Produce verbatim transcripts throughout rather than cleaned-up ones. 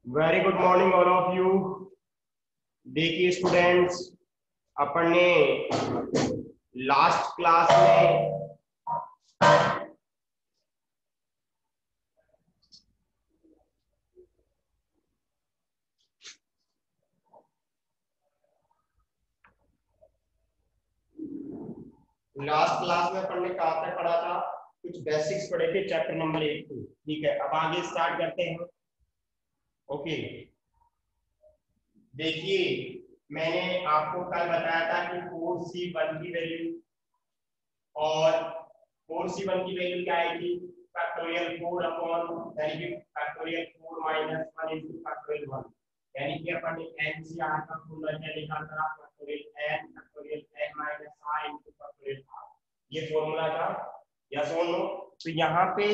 Very good morning all of you. देखिए students, अपन ने लास्ट क्लास में लास्ट क्लास में अपन ने कहाँ तक पढ़ा था? कुछ बेसिक्स पढ़े थे चैप्टर नंबर एक को। ठीक है, अब आगे स्टार्ट करते हैं। ओके, देखिए मैंने आपको कल बताया था कि फोर सी वन की वैल्यू और फोर सी वन की वैल्यू क्या आएगी? फैक्टोरियल फोर अपॉन यानी कि factorial four minus one into factorial one, यानी कि अपन ने एनसीआर का फॉर्मूला क्या लिखा था? Factorial N factorial N minus R into factorial R, ये फॉर्मूला था। यस और नो? तो यहाँ पे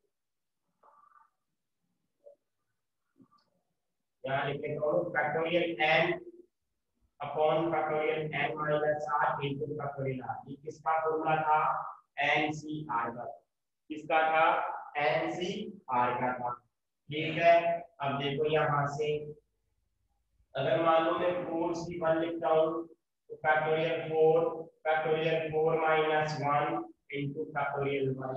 यहाँ लिख लेता हूँ factorial N upon factorial N minus R into factorial R. ये किसका फॉर्मूला था? एनसीआर का। किसका था? एनसीआर का था। ठीक है, अब देखो यहां से अगर मान लो मैं फोर सी वन लिखता हूँ तो factorial four factorial four minus one into factorial one.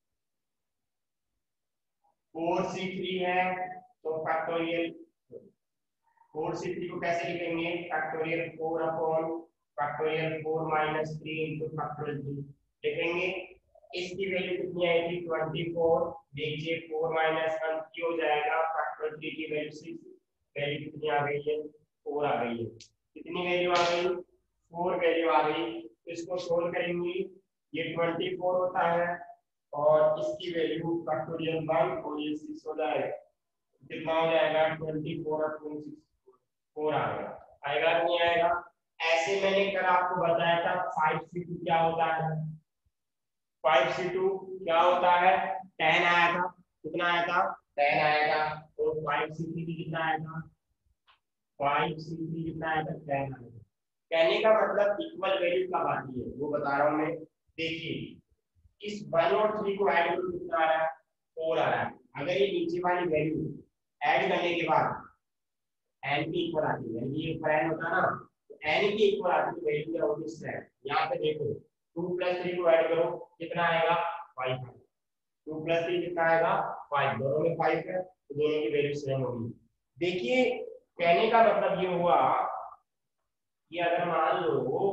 Four C three है तो फैक्टोरियल फोर सी थ्री को कैसे लिखेंगे? Factorial four upon factorial four minus three into factorial three लिखेंगे। इसकी वैल्यू कितनी आएगी? Twenty four. देखिए फोर माइनस वन की हो जाएगा, फैक्टोरियल थ्री की वैल्यू सिक्स। वैल्यू कितनी आ गई है? फोर आ गई है। कितनी वैल्यू आ गई? फोर वैल्यू आ गई। तो इसको सोल्व करेंगे, ये ट्वेंटी फोर होता है और इसकी वैल्यू फैक्टोरियल वन और ये सिक्स हो जाएगा। कितना हो जाएगा? ट्वेंटी फोर और सिक्स फोर आएगा। आएगा नहीं आएगा? ऐसे मैंने कल आपको बताया था फाइव सी टू क्या होता है? फाइव सी टू क्या होता है? टेन आया था। कितना आया था? टेन आया था। और फाइव सी थ्री कितना आया था? फाइव सी थ्री कितना आया था? टेन आया था। कहने का मतलब इक्वल वैल्यू कब आती है वो बता रहा हूं मैं। देखिए इस वन और थ्री को ऐड करो, कितना आ रहा है? फोर आ रहा है। अगर ये नीचे वाली वैल्यू ऐड करने के बाद एन की इक्वल आती है, यानी ये ऊपर एन होता है ना, तो एन की इक्वल आती है तो वैल्यू क्या होगी? सेवन। यहाँ पे देखो टू प्लस थ्री को ऐड करो, कितना आएगा? फाइव। टू प्लस थ्री कितना आएगा? फाइव। दोनों में फाइव है तो दोनों की वैल्यू सेम होगी। देखिए कहने का मतलब ये हुआ कि अगर मान लो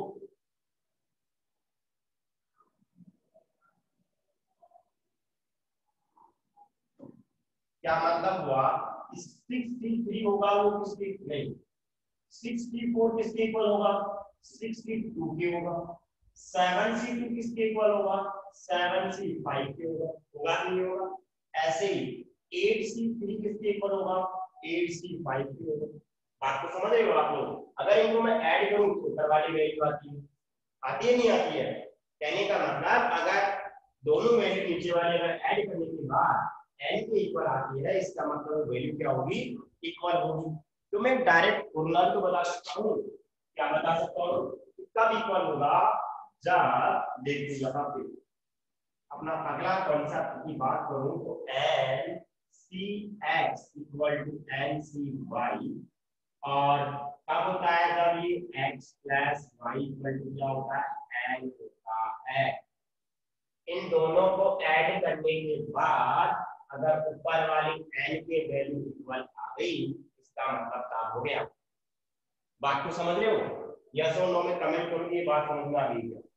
क्या मतलब हुआ, सिक्सटी थ्री होगा वो किसके नहीं, सिक्सटी फोर किसके इक्वल होगा? सिक्सटी टू के होगा। सेवन सी टू किसके इक्वल होगा? सेवन सी फाइव के होगा। होगा नहीं होगा? ऐसे ही एट सी थ्री किसके इक्वल होगा? एट सी फाइव के होगा। बात को समझ रहे हो आप लोग? अगर इनको मैं ऐड करूं तो ऊपर वाली वैल्यू आती है, आती है नहीं आती है? कहने का मतलब अगर दोनों वैल्यू नीचे वाले अगर ऐड करने के बाद n के इक्वल आती है, इसका मतलब वैल्यू क्या होगी? इक्वल होगी। तो मैं डायरेक्ट फॉर्मूला तो बता सकता हूँ। क्या बता सकता हूँ? कब इक्वल होगा? जब देखिए यहाँ पे अपना अगला कॉन्सेप्ट की बात करूं तो N C X equal to N C Y, और कब होता है? जब ये x plus Y equal to क्या होता है? n होता है। इन दोनों को ऐड करने के बाद अगर ऊपर वाली n के वैल्यू इक्वल आ गई, इसका मतलब काम हो गया। बात को समझ रहे हो? यस और नो में कमेंट करो, ये बात समझ में आ गई है?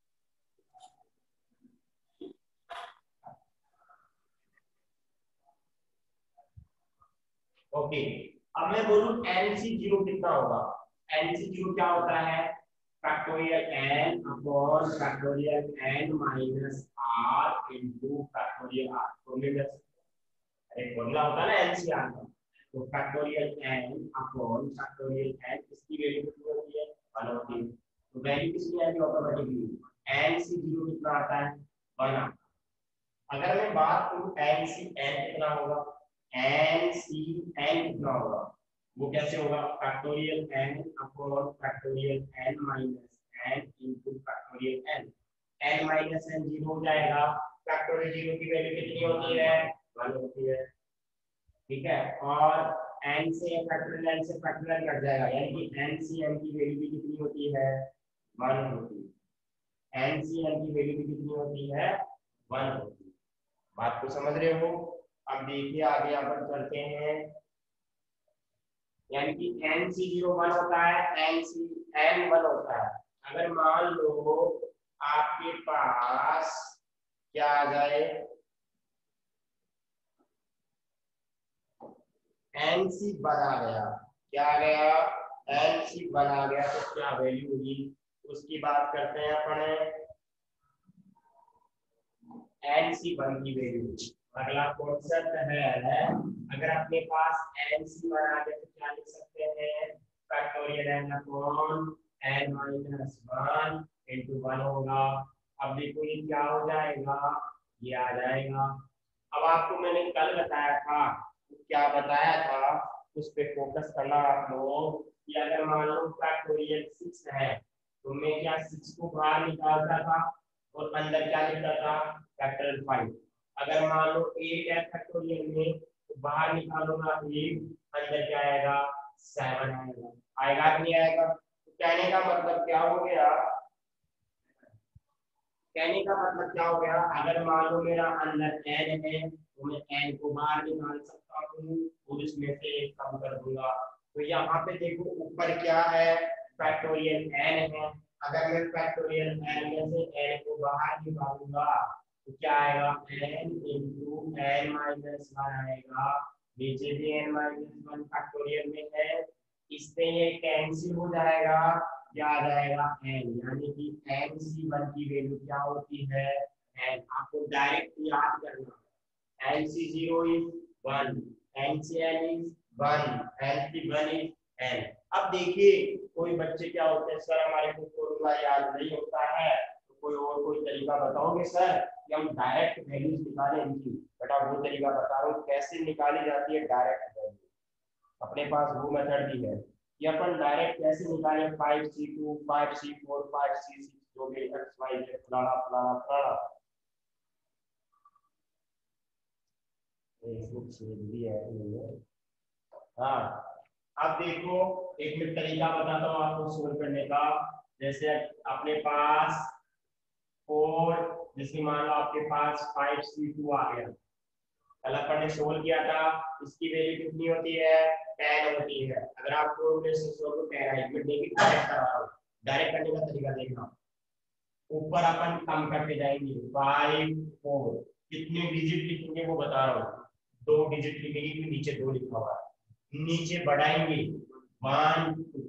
ओके, अब मैं बोलूं n सी जीरो कितना होगा? n सी जीरो क्या होता है? Factorial n upon factorial n minus r into factorial r। Formula एक फॉर्मूला होता है ना एनसीआर का। तो factorial n upon factorial n, इसकी वैल्यू कितनी होती है? वन होती है। तो वैल्यू कितनी आएगी ऑटोमेटिकली? n सी जीरो कितना आता है? वन आता है। अगर मैं बात करूं n सी n कितना होगा? n सी n कितना होगा? वो कैसे होगा? Factorial n upon factorial n minus n into factorial n। n minus n zero हो जाएगा। फैक्टोरियल जीरो की वैल्यू कितनी होती है? वन होती है। ठीक है, और n से फैक्टोरियल n से फैक्टोरियल कट जाएगा, यानी कि n सी n की वैल्यू भी कितनी होती है, वन होती है। n सी n की वैल्यू भी कितनी होती है, वन होती है। बात को समझ रहे हो? अब देखिए आगे यहाँ पर चलते हैं, यानी कि n सी जीरो वन होता है, n सी n वन होता है। अगर मान लो आपके पास क्या आ जाए, n सी वन आ गया, क्या आ गया, n सी वन आ गया, तो क्या वैल्यू होगी उसकी बात करते हैं अपन, n सी वन की वैल्यू। अगला कॉन्सेप्ट है, अगर अपने पास n सी वन आ गया तो क्या लिख सकते हैं, factorial n upon n minus one into one होगा। अब देखो ये क्या हो जाएगा, ये आ जाएगा। अब आपको मैंने कल बताया था, क्या बताया था, उस पे फोकस करना आप लोग, कि अगर मान लो फैक्टोरियल सिक्स है तो मैं क्या सिक्स को बाहर निकालता था और अंदर क्या लिखता था, फैक्टोरियल फाइव। अगर मान लो एट है फैक्टोरियल में तो बाहर निकालूंगा एट, अंदर क्या आएगा, सेवन आएगा। आएगा कि नहीं आएगा? तो कहने का मतलब क्या हो गया, कहने का मतलब क्या हो गया, अगर मान लो मेरा अंदर n है तो मैं n को बाहर निकाल सकता हूँ और इसमें से एक कम कर दूंगा। तो यहाँ पे देखो ऊपर क्या है, फैक्टोरियल n है। अगर मैं फैक्टोरियल n में से n को बाहर निकालूंगा तो क्या आएगा, n into N minus one आएगा। नीचे भी n माइनस वन फैक्टोरियल में है, इससे ये कैंसिल हो जाएगा, क्या आ जाएगा, n, यानी कि n सी वन की वैल्यू क्या होती है, n। आपको डायरेक्ट याद करना है, n C zero is one, n C n is one, n C one is n। अब देखिए कोई बच्चे क्या होते हैं, सर हमारे को फॉर्मूला याद नहीं होता है, तो कोई और कोई तरीका बताओगे सर कि हम डायरेक्ट वैल्यूज निकालें इनकी? बेटा वो तरीका बता रहा हूँ कैसे निकाली जाती है डायरेक्ट वैल्यू, अपने पास वो मेथड भी है कि अपन डायरेक्ट कैसे निकालें, five C two, five C four, five C six, जो भी एक्स वाई जेड फलाना फलाना फलाना, फेसबुक से भी है। हाँ, अब देखो एक मैं तरीका बताता हूँ आपको सोल्व करने का। जैसे अपने पास फोर, जैसे मान लो आपके पास फाइव सी टू आ गया, कल अपन ने सोल्व किया था, इसकी वैल्यू कितनी होती है, टेन होती है। अगर आप फोर में से सोल्व को टेन आई, मैं देखिए डायरेक्ट करा रहा हूँ, डायरेक्ट करने का तरीका देखना। ऊपर अपन कम करते जाएंगे, फाइव फोर, कितने डिजिट लिखेंगे वो बता रहा हूँ, दो डिजिट लिखेंगे क्योंकि नीचे दो लिखा हुआ है। नीचे बढ़ाएंगे, वन टू,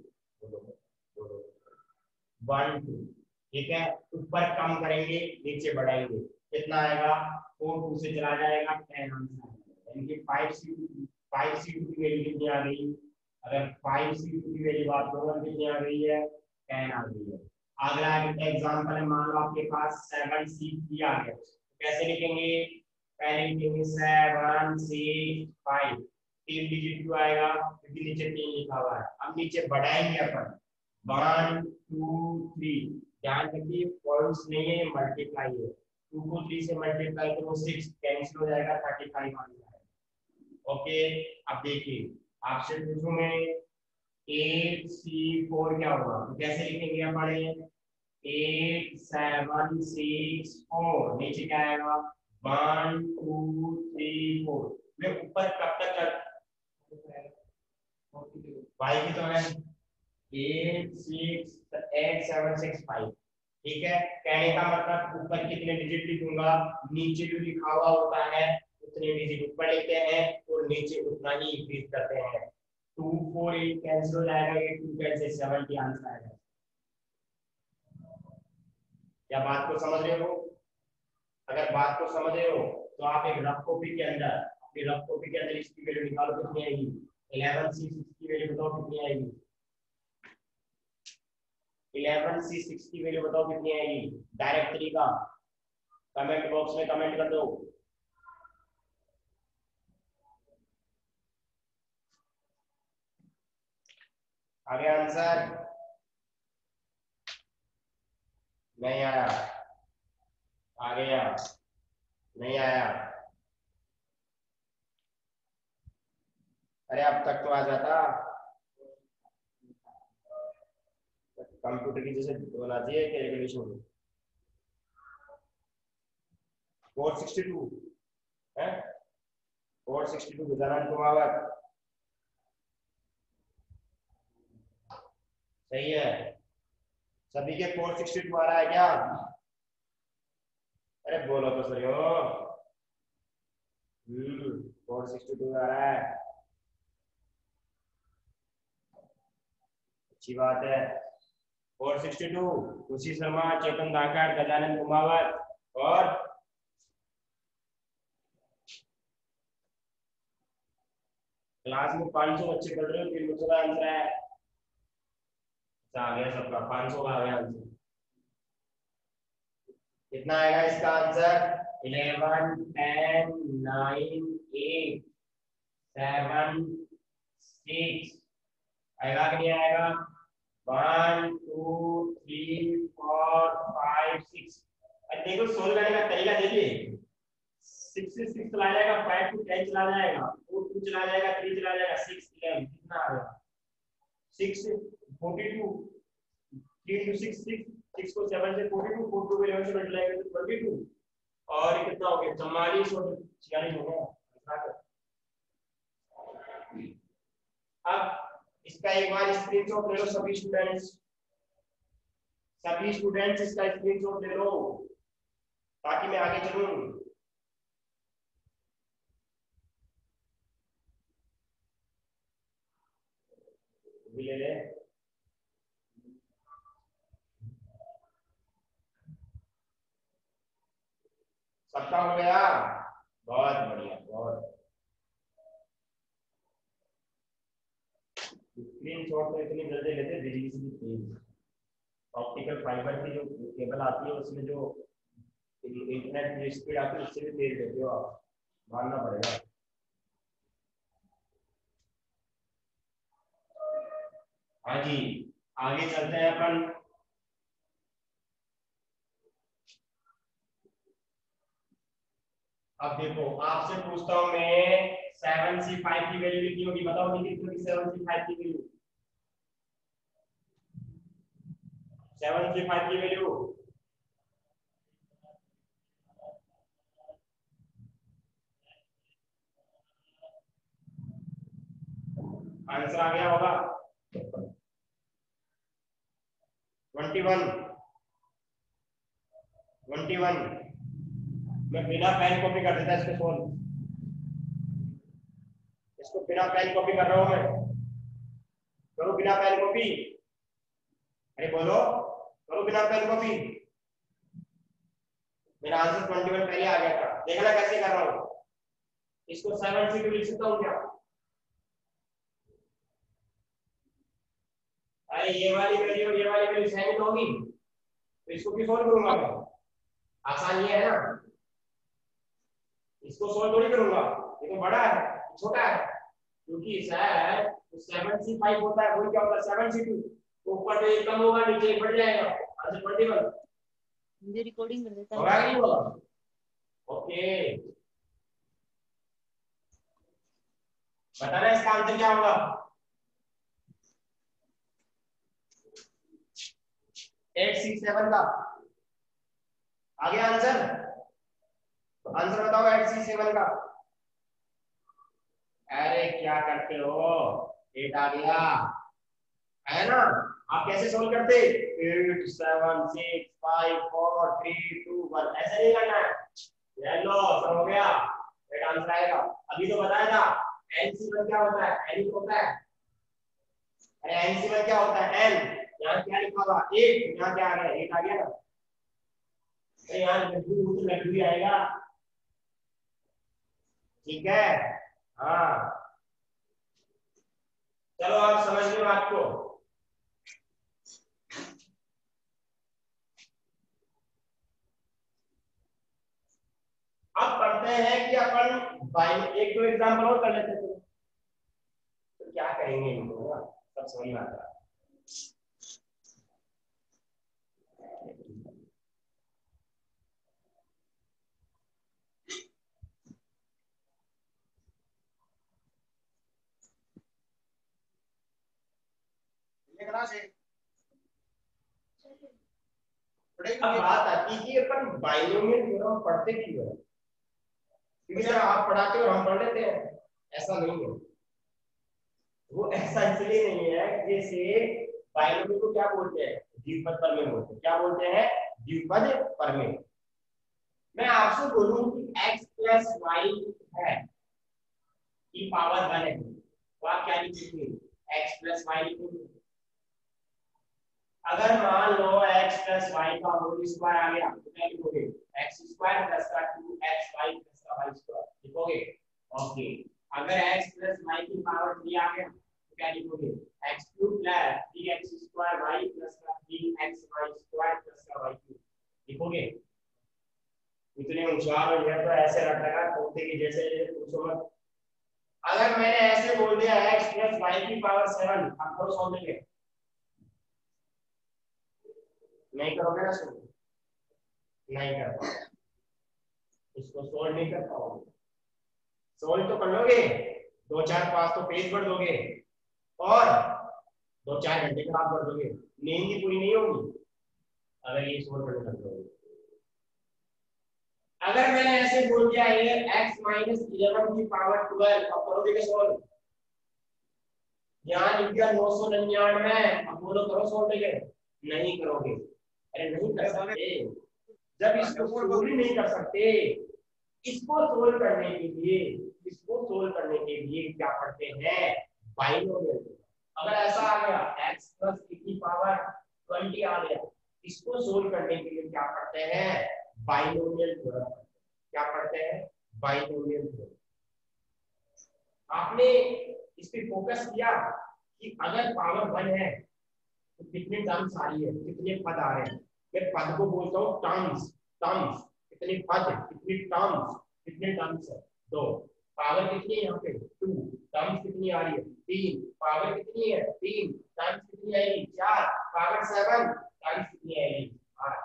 वन टू, ठीक है। ऊपर कम करेंगे, नीचे बढ़ाएंगे, कितना आएगा, फोर टू से चला जाएगा, टेन आंसर आएगा। यानी कि five C two, five C two की वैल्यू कितनी आ गई, अगर फाइव सी टू की वैल्यू बात करो कितनी आ गई है, टेन आ गई है। अगला एग्जांपल है, मान लो आपके पास सेवन सी थ्री आ गया, तो कैसे लिखेंगे, पहले लिखेंगे सेवन सिक्स फाइव, तीन डिजिट क्यों आएगा, क्योंकि नीचे तीन लिखा हुआ है। अब नीचे बढ़ाएंगे अपन, वन टू थ्री, ध्यान रखिए पॉइंट्स नहीं है, ये मल्टीप्लाई है, टू को थ्री से मल्टीप्लाई तो वो सिक्स कैंसिल हो जाएगा, थर्टी फाइव आंसर है। ओके, अब देखिए आपसे पूछूं मैं, एट सी फोर क्या होगा, तो कैसे लिखेंगे अपन, एट सेवन सिक्स फोर, नीचे क्या आएगा, वन टू थ्री फोर। मैं ऊपर कब तक कर, फाइव की तो है, eight six eight seven six five, ठीक है। कहने का मतलब ऊपर कितने डिजिट लिखूंगा, नीचे जो लिखा हुआ होता है उतने डिजिट ऊपर लिखते हैं और नीचे उतना ही इंक्रीज करते हैं। टू फोर एट कैंसिल हो जाएगा, ये टू कैंसिल सेवन की आंसर आएगा। क्या बात को समझ रहे हो? अगर बात को समझ रहे हो तो आप एक रफ कॉपी के अंदर, अपनी रफ कॉपी के अंदर इसकी वैल्यू निकालो कितनी आएगी, इलेवन सी सिक्स की वैल्यू बताओ कितनी आएगी, इलेवन सी सिक्स की वैल्यू बताओ कितनी आएगी, डायरेक्ट तरीका, कमेंट बॉक्स में कमेंट कर दो। आगे आंसर नहीं आया, आ गया, नहीं आया, अरे अब तक तो आ जाता, कंप्यूटर की जैसे होना चाहिए कैलकुलेशन। फोर सिक्सटी टू है, four sixty two Gajanan Kumawat, सही है। सभी के फोर सिक्सटी टू आ रहा है क्या? अरे बोलो तो सही हो। हम्म फोर सिक्सटी टू आ रहा है, अच्छी बात है। फोर सिक्सटी टू खुशी शर्मा, चेतन धाकड़, गजानन कुमावत और क्लास में पाँच सौ बच्चे पढ़ रहे हो, तीन बच्चों का आंसर है। अच्छा, आ गया सबका, पाँच सौ का आ गया आंसर। कितना आएगा इसका answer? Eleven, ten, nine, eight, seven, six, आएगा कि नहीं आएगा? One, two, three, four, five, six. अब देखो सोल्व करने का तरीका देखिए, सिक्स से सिक्स चला जाएगा, फाइव टू टेन चला जाएगा, फोर टू चला जाएगा, थ्री चला जाएगा, सिक्स इलेवन, कितना आ गया? Six forty two, three two six six, six को सेवन से forty two, four two eleven से मल्टीप्लाई करें तो ट्वेंटी टू, और ये कितना हो गया? चौवालीस और छियालीस हो गया। अब इसका एक बार स्क्रीनशॉट ले लो सभी स्टूडेंट्स, सभी स्टूडेंट्स इसका स्क्रीनशॉट ले लो ताकि मैं आगे चलूं। भी ले ले, सबका हो गया? बहुत बढ़िया, बहुत। स्क्रीनशॉट तो इतनी जल्दी लेते, बिजली से भी तेज। ऑप्टिकल फाइबर की जो केबल आती है उसमें जो इंटरनेट की स्पीड आती है उससे भी तेज लेते हो आप, मानना पड़ेगा। हाँ जी, आगे चलते हैं अपन। अब देखो आपसे पूछता हूं मैं, सेवन सी फाइव की वैल्यू कितनी होगी? बताओ कितनी होगी सेवन सी फाइव की वैल्यू? सेवन सी फाइव की वैल्यू आंसर आ गया होगा ट्वेंटी वन, ट्वेंटी वन। मैं बिना पेन कॉपी कर देता इसको सोल्व, इसको बिना पेन कॉपी कर रहा हूं मैं, करो बिना पेन कॉपी। अरे बोलो, करो बिना पेन कॉपी। मेरा आंसर ट्वेंटी वन पहले आ गया था, देखना कैसे कर रहा हूं। इसको सेवन से लिख सकता हूं क्या? अरे ये वाली वैल्यू ये वाली वैल्यू सेम ही होगी, तो इसको भी सोल्व करूंगा मैं। आसान ये है ना, इसको सोल्व थोड़ी करूंगा, ये तो बड़ा है, छोटा है, क्योंकि सर सेवन सी फाइव होता है, वो क्या होता है सेवन सी टू, ऊपर तो एक कम होगा, नीचे एक बढ़ जाएगा, आंसर ट्वेंटी वन। मुझे रिकॉर्डिंग कर देता होगा नहीं होगा? ओके, बताना इसका आंसर क्या होगा? एट सिक्स सेवन का आ गया आंसर? आंसर बताओ एट सिक्स सेवन का। अरे क्या करते हो, एट आ गया है ना? आप कैसे सोल्व करते? Eight seven six five four three two one, ऐसे नहीं करना है। ले लो, सब हो गया, एट आंसर आएगा। अभी तो बताया था एनसीवन क्या होता है, एन होता है। अरे एनसीवन क्या होता है? एन, यहाँ क्या लिखा हुआ एट, यहाँ क्या आ गया? एट आ गया ना। अरे यहाँ लड्डू तो लड्डू ही आएगा, ठीक है? हाँ, चलो आप समझ लो बात को। अब पढ़ते हैं कि अपन बाई एक दो एग्जाम्पल और कर लेते थे, तो क्या करेंगे इनको ना, सब समझ में आता है। से अब बात आती है कि अपन बाइनोमियल थ्योरम पढ़ते क्यों है? क्योंकि सर आप पढ़ाते हो और हम पढ़ लेते हैं, ऐसा नहीं है। वो ऐसा इसलिए नहीं है, जैसे बाइनोमियल को क्या बोलते हैं? द्विपद प्रमेय बोलते हैं। क्या बोलते हैं? द्विपद प्रमेय। मैं आपसे बोलूं कि x प्लस वाई है की पावर वन है, तो आप क्या लिखेंगे? x प्लस वाई लिखेंगे। अगर मान लो x प्लस वाई का होल स्क्वायर आ गया तो क्या लिखोगे? x स्क्वायर प्लस का टू एक्स वाई प्लस का वाई स्क्वायर लिखोगे। ओके, अगर x प्लस वाई की पावर थ्री आ गया तो क्या लिखोगे? x cube plus three X square Y plus का three X Y square plus का वाई क्यूब लिखोगे। इतने होशियार हो गया तो ऐसे रटेगा तोते की जैसे, पूछो मत। अगर मैंने ऐसे बोल दिया x प्लस वाई की पावर सेवन, आप करो सॉल्व करेंगे? नहीं करोगे ना? सुनो, नहीं कर पाओगे, इसको सोल्व नहीं कर पाओगे। सोल्व तो कर लोगे, दो चार पांच तो पेज भर दोगे और दो चार घंटे खराब कर दोगे, नींद ही पूरी नहीं होगी अगर ये सोल्व करने लग जाओगे। अगर मैंने ऐसे बोल दिया ये x माइनस इलेवन की पावर ट्वेल्व, अब करोगे क्या सोल्व? यहाँ लिख दिया नौ सौ निन्यानवे, अब बोलो करो सोल्व करेंगे? नहीं करोगे। अरे नहीं कर सकते, जब इसको सोल्व नहीं कर सकते, इसको सोल्व करने के लिए इसको सोल्व करने के लिए क्या करते हैं? बाइनोमियल। अगर ऐसा आ गया x प्लस e की पावर ट्वेंटी आ गया, इसको सोल्व करने के लिए क्या करते हैं? Binomial theorem. क्या करते हैं? Binomial theorem. आपने इस पे फोकस किया कि अगर पावर वन है तो कितने टर्म्स आ रही है, कितने पद आ रहे हैं। मैं पद को बोलता हूँ टर्म्स। टर्म्स कितने पद, कितने टर्म्स, कितने टर्म्स है? दो। पावर कितनी है यहाँ पे? टू। टर्म्स कितनी आ रही है? तीन। पावर कितनी है? तीन। टर्म्स कितनी आएगी? चार। Power seven. टर्म्स कितनी आएगी? आठ।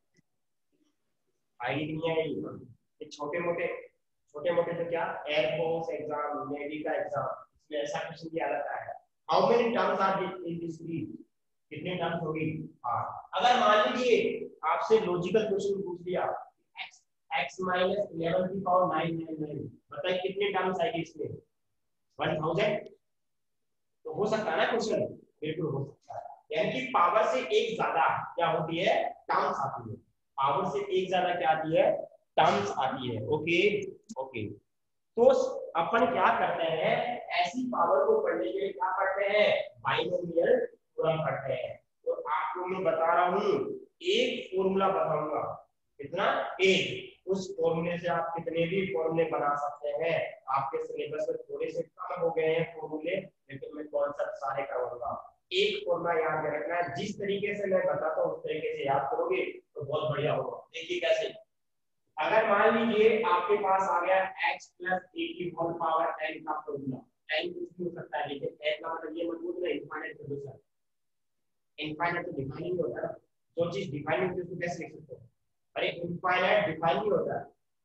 आएगी कि नहीं आएगी? ये छोटे मोटे छोटे मोटे तो क्या, एयरफोर्स एग्जाम, नेवी का एग्जाम, इसमें ऐसा क्वेश्चन दिया जाता है। How many terms are in this series? कितने टर्म्स होगी? आठ। अगर मान लीजिए आपसे लॉजिकल क्वेश्चन पूछ दिया x x माइनस इलेवन की पावर नाइन नाइन नाइन, बताइए कितने टर्म्स आएंगे इसमें? One thousand. तो हो सकता है ना क्वेश्चन? बिल्कुल हो सकता है। यानी कि पावर से एक ज्यादा क्या होती है? टर्म्स आती है। पावर से एक ज्यादा क्या आती है? टर्म्स आती है। Okay okay. तो अपन क्या करते हैं? ऐसी पावर को पढ़ने के लिए क्या करते हैं? बाइनोमियल थ्योरम पढ़ते हैं। तो आपको मैं बता रहा हूँ, एक फॉर्मूला बताऊंगा। कितना? एक। उस फॉर्मूले से आप कितने भी फॉर्मूले बना सकते हैं। आपके सिलेबस में थोड़े से कम हो गए हैं फॉर्मूले, लेकिन मैं कॉन्सेप्ट सारे करवाऊंगा। एक फॉर्मूला याद रखना है, जिस तरीके से मैं बताता हूँ उस तरीके से याद करोगे तो बहुत बढ़िया होगा। देखिए कैसे। अगर मान लीजिए आपके पास आ गया x प्लस ए की होल पावर n का फॉर्मूला। n कुछ भी हो सकता है, लेकिन n का मतलब ये मत बोलना इनफाइनाइट सोल्यूशन। इनफाइनाइट तो डिफाइन नहीं होता ना, जो चीज डिफाइन होती है उसको कैसे लिख सकते हैं? अरे इनफाइनाइट डिफाइन नहीं होता।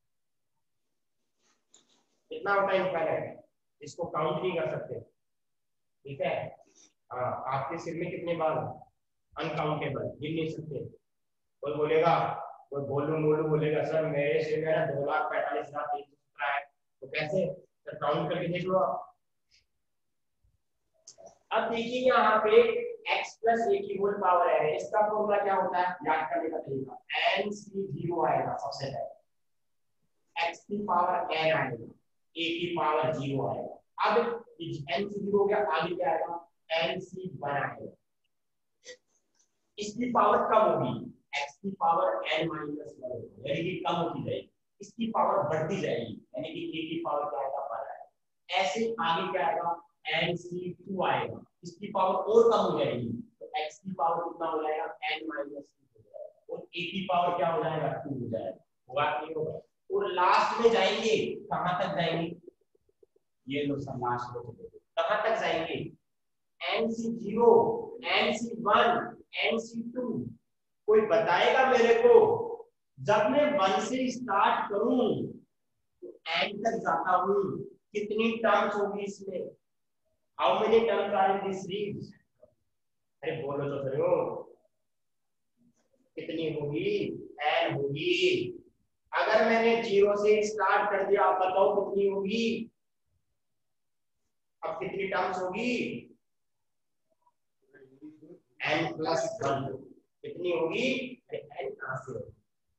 कितना होता है इनफाइनाइट? इसको काउंट नहीं कर सकते, ठीक है? हाँ, आपके सिर में कितने बाल? अनकाउंटेबल, गिन नहीं सकते। कोई बोलेगा, कोई बोलू मोलू बोलेगा सर मेरे सिर में ना दो लाख पैंतालीस हजार तीन सौ सत्रह है, तो कैसे? तो काउंट करके देख लो आप। अब देखिए यहाँ पे x प्लस ए की होल पावर है, इसका फॉर्मूला क्या होता है? याद करने का तरीका, n सी जीरो आएगा सबसे पहले, x की पावर n आएगा, a की पावर जीरो आएगा। अब n सी जीरो हो गया, आगे क्या आएगा? n सी वन आएगा। इसकी पावर कम होगी, x की पावर n माइनस वन होगी, यानी कि कम होती जाएगी। इसकी पावर बढ़ती जाएगी, यानी कि a की पावर क्या आएगा? वन आएगा। ऐसे आगे क्या आएगा? n सी टू आएगा, इसकी पावर और कम हो जाएगी, तो x की पावर कितना हो जाएगा? n माइनस टू हो जाएगा, और a की पावर क्या हो जाएगा? टू हो जाएगा। होगा नहीं होगा? और लास्ट में जाएंगे, कहां तक जाएंगे? ये लो सब लास्ट में कहां तक जाएंगे? n सी जीरो, n सी वन, n सी टू। कोई बताएगा मेरे को? जब मैं वन से स्टार्ट करूं तो n तक जाता हूं, कितनी टर्म्स होगी इसमें? How many terms are in this series? अरे बोलो तो सही हो, कितनी होगी? एन होगी। अगर मैंने जीरो से स्टार्ट कर दिया, आप बताओ कितनी होगी? अब कितनी टर्म्स होगी? N plus one. कितनी होगी? एन कहां से होगी?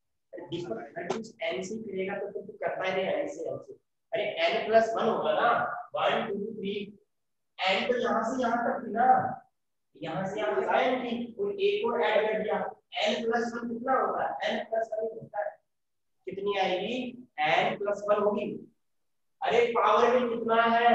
एन से करेगा तो तुम करना ही नहीं, एन से एन से। अरे एन प्लस वन होगा ना, वन टू थ्री। एन तो यहाँ से यहाँ तक थी ना, यहाँ से यहाँ लाइन थी और एक और ऐड कर दिया। एन प्लस वन कितना होता है? एन प्लस वन होता है, कितनी आएगी? एन प्लस वन होगी। अरे पावर में कितना है?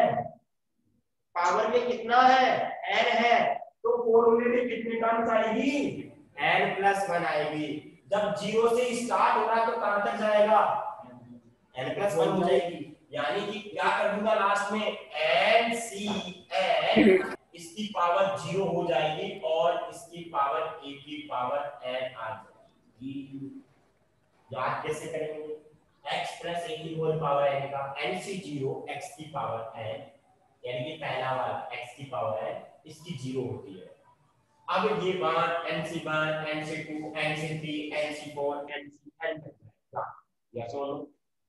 पावर में कितना है? एन है, तो फॉर्मूले में कितनी टर्म्स आएगी? एन प्लस वन आएगी। जब जीरो से स्टार्ट हो रहा है तो कहां तक जाएगा? एन प्लस वन हो जाएगी। यानी कि क्या कर दूंगा लास्ट में? एन सी एन, इसकी पावर जीरो हो जाएगी और इसकी पावर ए की पावर एन आ जाएगी। याद कैसे करेंगे? x प्लस ए की होल पावर एन का एन से जीरो x की पावर एन, यानी कि पहला वाला x की पावर एन, इसकी जीरो होती है। अब ये one n c one, n c two, N c three, n c four, n c n तक जाएगा। या सुनो,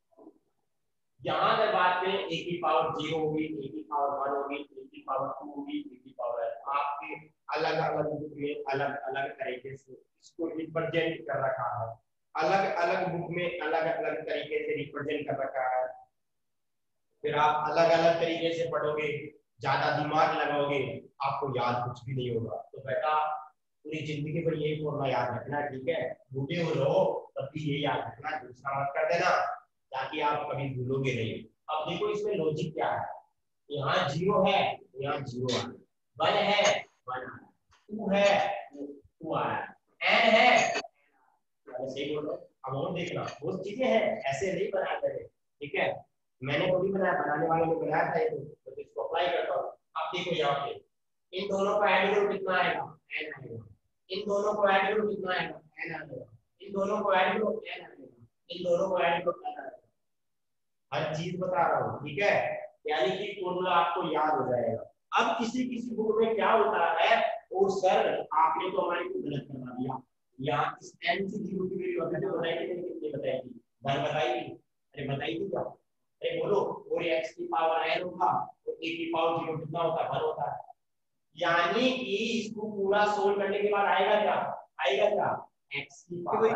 यहाँ अगर बात करें a की पावर जीरो होगी, a की पावर वन होगी, a की पावर टू होगी, a की पावर, आपके अलग अलग बुक में अलग अलग तरीके से इसको रिप्रेजेंट कर रखा है। अलग अलग बुक में अलग अलग तरीके से रिप्रेजेंट कर रखा है। फिर आप अलग अलग तरीके से पढ़ोगे, ज्यादा दिमाग लगाओगे, आपको याद कुछ भी नहीं होगा। तो बेटा पूरी जिंदगी पर यही फॉर्मूला याद रखना, ठीक है? बूढ़े हो रहो तब भी ये याद रखना, दूसरा मत कर देना, ताकि आप कभी भूलोगे नहीं। अब देखो इसमें लॉजिक क्या है। यहाँ जीरो है, यहाँ जीरो आ रहा, वन है वन आ रहा, टू है टू आ रहा, एन है, सही बोल रहा हूँ। अब और देखना, वो चीजें हैं, ऐसे नहीं बनाते हैं, ठीक है? मैंने तो भी बनाया, बनाने वाले ने बनाया था ये, तो इसको अप्लाई करता हूँ। अब देखो यहाँ पे इन दोनों को ऐड करो, कितना आएगा? एन आएगा। इन दोनों को ऐड करो, कितना आएगा? एन आएगा। इन दोनों को ऐड करो, एन आएगा। इन दोनों को ऐड करो, एन आएगा। हर चीज बता रहा हूँ, ठीक है? यानी कि फॉर्मूला आपको याद हो जाएगा। अब किसी किसी बुक में क्या होता है, और सर आपने तो हमारी को गलत करवा दिया, यहाँ इस एन से जीरो की वैल्यू अभी तो बताई थी, कितनी बताई थी? वन बताई थी। अरे बताई थी क्या? अरे बोलो, और x की पावर n होगा और a की पावर जीरो कितना होता है? वन होता है। यानी कि इसको पूरा सोल्व करने के बाद आएगा क्या? आएगा क्या? x की पावर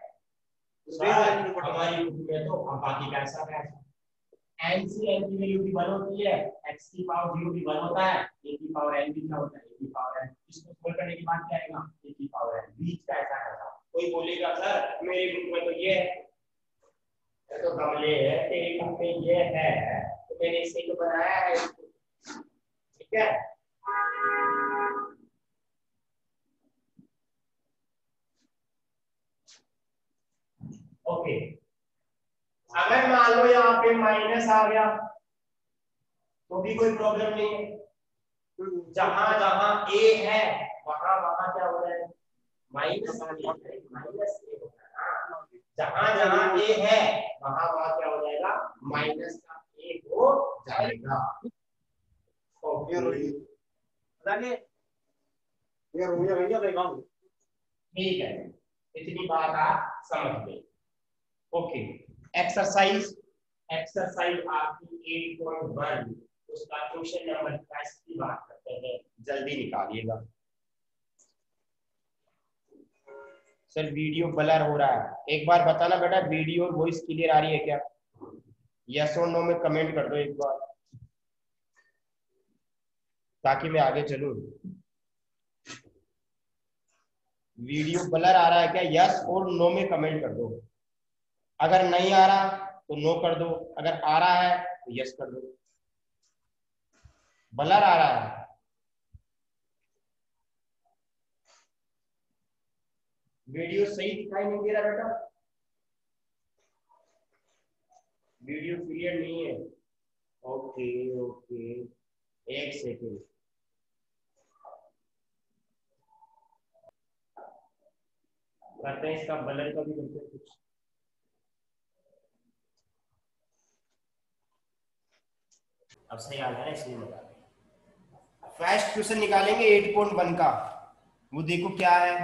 हमारी बुक में तो हम बाकी का ऐसा है, n से n की वैल्यू भी वन होती है, x की पावर जीरो भी वन होता है, a की पावर n भी क्या होता है? a की पावर n। इसको सोल्व करने के बाद क्या आएगा? a की पावर n। बीच का ऐसा कैसा? कोई बोलेगा सर मेरी बुक में तो ये है, तो गमले है, तेरी बुक में ये है, तो मैंने इसे तो बनाया है, ठीक है? ओके, अगर मान लो यहाँ पे माइनस आ गया तो भी कोई प्रॉब्लम नहीं है। जहां जहां ए है वहां वहां क्या हो जाएगा? माइनस माइनस ए होगा। जहां जहां ए है वहां वहां क्या हो जाएगा? माइनस का ए हो जाएगा। ओके, ठीक है, इतनी बात आप समझ गए। ओके, एक्सरसाइज एक्सरसाइज आपकी एट पॉइंट वन, उसका क्वेश्चन नंबर दस की बात करते हैं, जल्दी निकालिएगा। सर वीडियो ब्लर हो रहा है, एक बार बताना बेटा, वीडियो और वॉइस क्लियर आ रही है क्या? यस और नो में कमेंट कर दो एक बार, ताकि मैं आगे चलूं। वीडियो ब्लर आ रहा है क्या? यस और नो में कमेंट कर दो। अगर नहीं आ रहा तो नो कर दो, अगर आ रहा है तो यस कर दो। ब्लर आ रहा है, वीडियो सही दिखाई नहीं दे रहा बेटा, वीडियो क्लियर नहीं है। ओके ओके, एक सेकेंड, करते हैं इसका ब्लर का भी करते हैं कुछ। अब सही आ रहा है, इसलिए बता रहे हैं। फर्स्ट क्वेश्चन निकालेंगे एट पॉइंट वन का। वो देखो क्या है,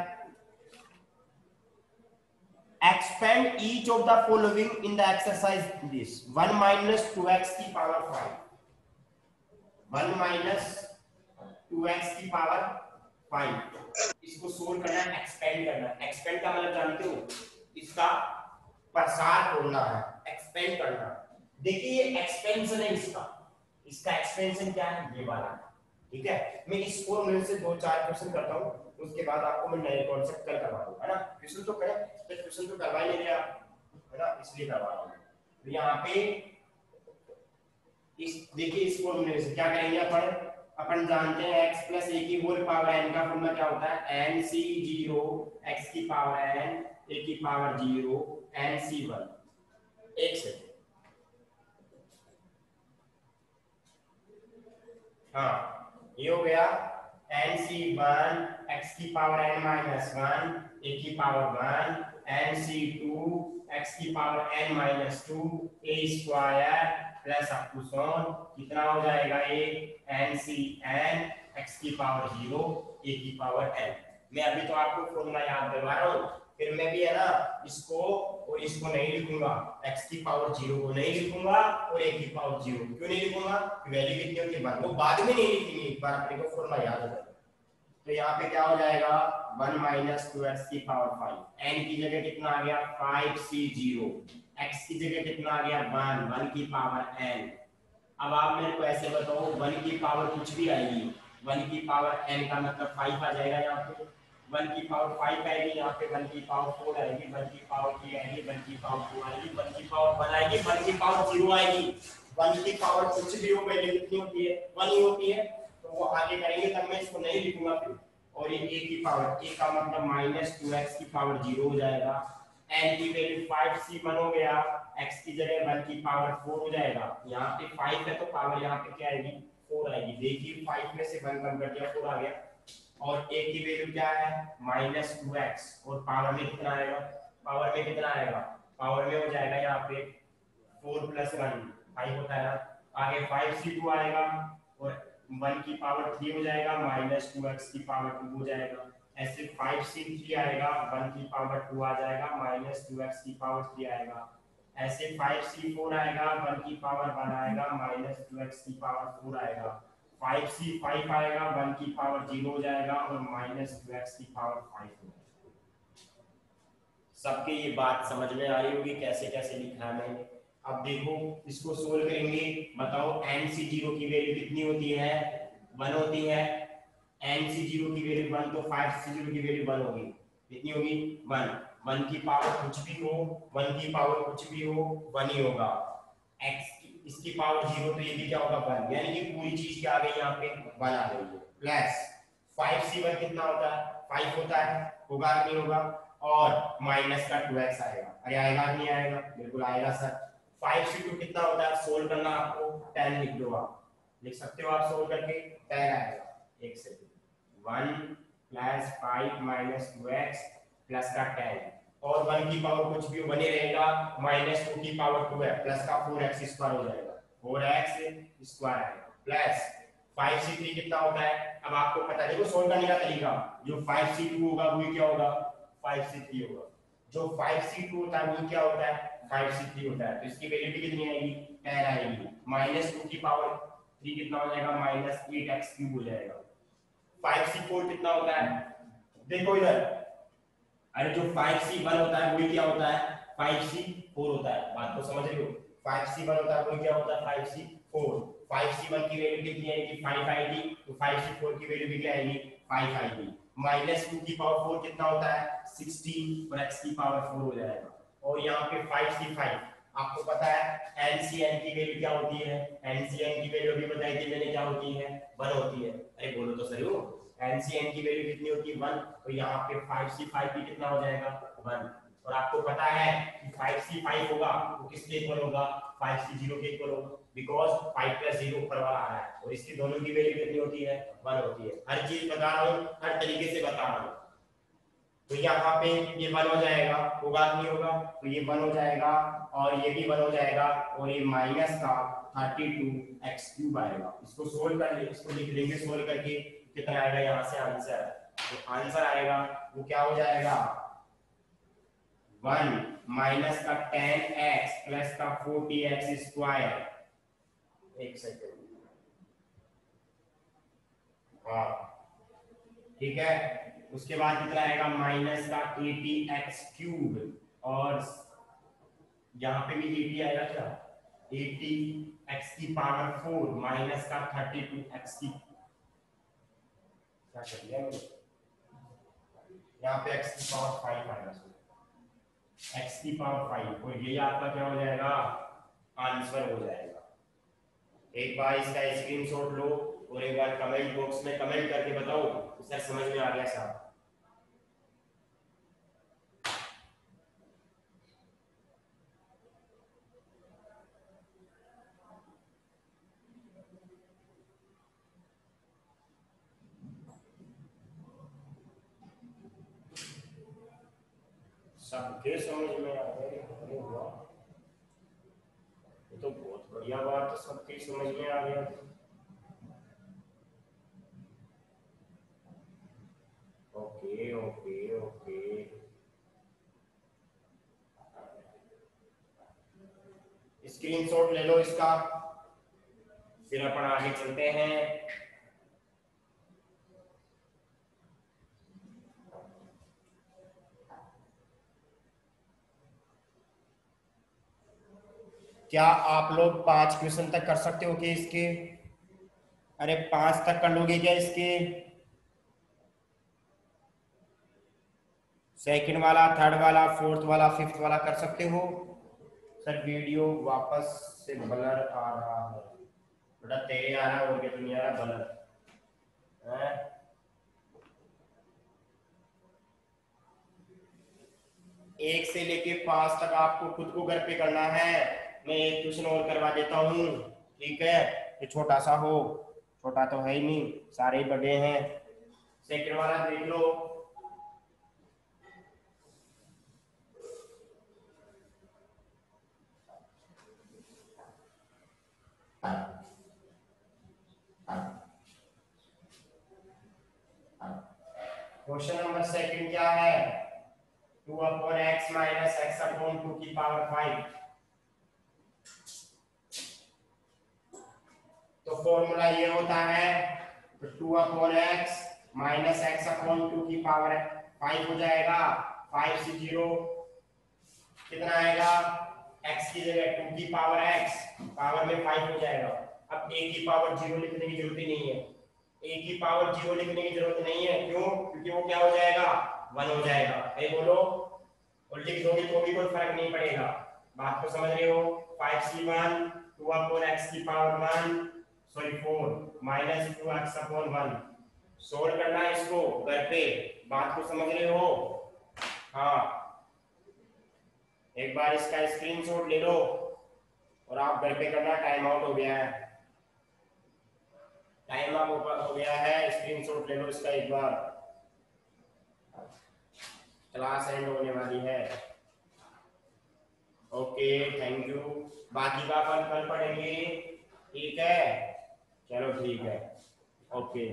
expand each of the following in the exercise this, one minus two x की power five, one minus two x की पावर फाइव, इसको सोल्व करना है, एक्सपेंड करना है। एक्सपेंड का मतलब जानते हो, इसका प्रसार करना है, एक्सपेंड करना। देखिए ये एक्सपेंशन है इसका, इसका एक्सपेंशन क्या है, ये वाला, ठीक है। मैं इस फॉर्मूले से दो चार क्वेश्चन करता हूँ, उसके बाद आपको मैं नए कॉन्सेप्ट कल करवा दूंगा, है ना। क्वेश्चन तो करें, तो क्वेश्चन तो करवा ही नहीं रहे आप, है ना, इसलिए करवा रहा हूँ। तो यहाँ पे इस देखिए इस फॉर्मूले से क्या करेंगे अपन, अपन जानते हैं x प्लस ए की होल पावर n का फॉर्मूला क्या होता है, n c जीरो x की पावर n a की power zero n c one. एक सेकंड, हाँ ये हो गया n c वन x की power n minus one a की power one n c two x की power n minus two a square plus up to सॉन कितना हो जाएगा ये n c n x की पावर जीरो a की पावर n। मैं अभी तो आपको फॉर्मूला याद करवा रहा हूँ, फिर मैं भी है ना इसको और इसको नहीं लिखूंगा, x की पावर जीरो को नहीं लिखूंगा और a की पावर जीरो क्यों नहीं लिखूंगा, वैल्यू कितनी होती है वो बाद में नहीं लिखेंगे, एक बार अपने को फॉर्मूला याद हो जाएगा। तो यहाँ पे क्या हो जाएगा, वन माइनस टू एक्स की पावर फाइव, n की जगह कितना आ गया फाइव c जीरो, x की जगह कितना आ गया वन, वन की पावर n। अब आप मेरे को ऐसे बताओ, वन की पावर कुछ भी आएगी, वन की पावर n का मतलब फाइव आ जाएगा, यहाँ पे वन की पावर फाइव आएगी, यहाँ पे वन की पावर फोर आएगी, वन की पावर थ्री आएगी, वन की पावर टू आएगी, वन की पावर वन आएगी, वन की पावर जीरो आएगी। वन की पावर कुछ भी हो वैल्यू कितनी होती है, वन ही होती है, तो वो आगे करेंगे तब मैं इसको नहीं लिखूंगा फिर। और ये a की पावर, a का मतलब माइनस टू एक्स की पावर जीरो हो जाएगा, n की वैल्यू फाइव c वन हो गया, x की जगह वन की पावर फोर हो जाएगा, यहाँ पे फाइव है तो पावर यहाँ पे क्या आएगी फोर आएगी। देखिए फाइव में से वन कम कर दिया, फोर आ गया। और a की वैल्यू क्या है माइनस टू एक्स, और पावर में कितना आएगा, पावर में कितना आएगा, पावर में हो जाएगा यहाँ पे फोर प्लस वन फाइव होता है ना, आगे फाइव c टू आएगा और वन की पावर थ्री हो जाएगा, माइनस टू एक्स की पावर टू हो जाएगा, ऐसे फाइव c थ्री आएगा, वन की पावर टू आ जाएगा, माइनस टू एक्स की पावर थ्री आएगा, ऐसे फाइव c फोर आएगा, वन की पावर वन आएगा, माइनस टू एक्स की पावर फोर आएगा, फाइव c फाइव आएगा, वन की पावर जीरो हो जाएगा और माइनस टू एक्स की पावर फाइव हो जाएगा। सबके ये बात समझ में आ रही होगी कैसे कैसे लिखा है मैंने। अब देखो इसको सोल्व करेंगे, बताओ n c जीरो की वैल्यू कितनी होती है, वन होती है, n c जीरो की वैल्यू वन, तो फाइव c जीरो की वैल्यू वन होगी, कितनी होगी वन, वन की पावर कुछ भी हो, वन की पावर कुछ भी हो वन ही होगा, x की इसकी पावर जीरो तो ये भी क्या होगा वन, यानी कि पूरी चीज क्या आ गई यहाँ पे वन आ गई है, प्लस फाइव c वन कितना होता है फाइव होता है, होगा नहीं होगा, और माइनस का टू एक्स आएगा, अरे आएगा नहीं आएगा, बिल्कुल आएगा सर। फाइव c टू कितना होता है, सोल्व करना आपको टेन लिख दो, आप लिख सकते हो, आप सोल्व करके टेन आएगा, एक second, one plus five minus two x plus का टेन, और वन की पावर कुछ भी बने रहेगा, माइनस टू की पावर टू है, प्लस का फोर एक्स स्क्वायर हो जाएगा, फोर एक्स स्क्वायर आएगा, प्लस फाइव c थ्री कितना होता है, अब आपको पता है देखो सोल्व करने का तरीका, जो फाइव c टू होगा वो क्या होगा फाइव c थ्री होगा, जो फाइव c टू होता है वो क्या होता है फाइव c थ्री होता है, तो इसकी वैल्यू कितनी आएगी टेन आएगी, माइनस टू की पावर थ्री कितना हो जाएगा माइनस एट एक्स क्यूब हो जाएगा, फाइव c फोर कितना होता है, देखो इधर, अरे जो फाइव c वन होता है वो क्या होता है फाइव c फोर होता है, बात को समझ रहे हो, फाइव c वन होता है वो क्या होता है five c four, five c one की वैल्यू कितनी आएगी फाइव आएगी, तो फाइव c फोर की वैल्यू भी क्या आएगी फाइव आएगी, माइनस टू की पावर फोर कितना होता है सिक्सटीन और x की पावर फोर हो जाएगा, और यहाँ पे फाइव c फाइव, आपको पता है n c n की वैल्यू क्या होती है, n c n की वैल्यू भी बताई थी मैंने क्या होती है वन होती है, अरे बोलो तो सही हो, n c n की वैल्यू कितनी होती है वन, तो यहाँ पे फाइव c फाइव भी कितना हो जाएगा वन, और आपको पता है कि फाइव c फाइव होगा तो किसके इक्वल होगा फाइव c जीरो के इक्वल होगा, बिकॉज़ फाइव प्लस जीरो ऊपर वाला आ रहा है, और इसकी दोनों की वैल्यू कितनी होती है वन होती है, हर चीज बता रहा हूँ, हर तरीके से बता रहा हूँ। तो यहाँ पे ये वन हो जाएगा, होगा नहीं होगा, तो ये वन हो जाएगा और ये भी वन हो जाएगा, और ये माइनस का थर्टी टू एक्स क्यूब आएगा, इसको सोल्व कर ले, इसको लिख लेंगे सोल्व करके कितना आएगा यहाँ से आंसर तो आंसर आएगा वो क्या हो जाएगा, वन माइनस का टेन एक्स प्लस का फोर्टी एक्स स्क्वायर। एक सेकेंड, हाँ ठीक है। उसके बाद कितना आएगा, माइनस का एटी एक्स क्यूब, और यहाँ पे भी एटी आएगा क्या, एटी एक्स की पावर फोर माइनस का थर्टी टू एक्स की, क्या कर दिया मैंने, यहाँ पे x की पावर फाइव आएगा, x की पावर फाइव, और ये आपका क्या हो जाएगा, आंसर हो जाएगा। एक बार इसका स्क्रीनशॉट लो और एक बार कमेंट बॉक्स में कमेंट करके बताओ सर समझ में आ गया साहब। सबके समझ में आ गया, अरे वाह, ये तो बहुत बढ़िया बात है, सबके समझ में आ गया। ओके ओके ओके, स्क्रीनशॉट ले लो इसका, फिर अपन आगे चलते हैं। क्या आप लोग पांच क्वेश्चन तक कर सकते हो कि इसके, अरे पांच तक कर लोगे क्या इसके, सेकंड वाला, थर्ड वाला, फोर्थ वाला, फिफ्थ वाला कर सकते हो? सर वीडियो वापस से ब्लर आ रहा है बेटा, तेरे आ रहा है और क्या नहीं आ रहा, ब्लर है। एक से लेके पांच तक आपको खुद को घर पे करना है, मैं एक क्वेश्चन और करवा देता हूँ, ठीक है, ये छोटा सा हो, छोटा तो है ही नहीं, सारे ही बड़े हैं। सेकंड वाला देख लो, क्वेश्चन नंबर सेकंड क्या है, two upon x minus x upon two की पावर फाइव। तो फॉर्मूला ये होता है, तो two upon x minus x upon two की पावर फाइव हो जाएगा, फाइव से जीरो कितना आएगा, x की जगह टू की पावर x, पावर में फाइव हो जाएगा। अब a की पावर जीरो लिखने की जरूरत ही नहीं है, a की पावर जीरो लिखने की जरूरत नहीं है, क्यों, क्योंकि वो क्या हो जाएगा, वन हो जाएगा। ए बोलो, और लिख दोगे तो भी कोई फर्क नहीं पड़ेगा, बात को समझ रहे हो। Five c one, two upon x की power one, sorry four minus two x upon one, solve करना है इसको घर पे, बात को समझ रहे हो। हाँ, एक बार इसका स्क्रीनशॉट ले लो और आप घर पे करना, टाइम आउट हो गया है, टाइम आउट हो गया है, स्क्रीनशॉट ले लो इसका एक बार, क्लास एंड होने वाली है। ओके थैंक यू, बाकी का अपन कल पढ़ेंगे, ठीक है, चलो ठीक है, ओके।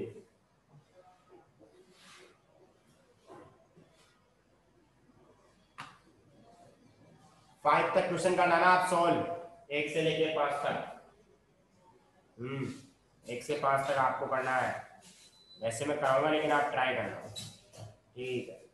फाइव तक क्वेश्चन का लाना आप सॉल्व, एक से लेके पांच तक, हम्म एक से पांच तक आपको करना है, वैसे मैं कराऊंगा लेकिन आप ट्राई करना, ठीक है।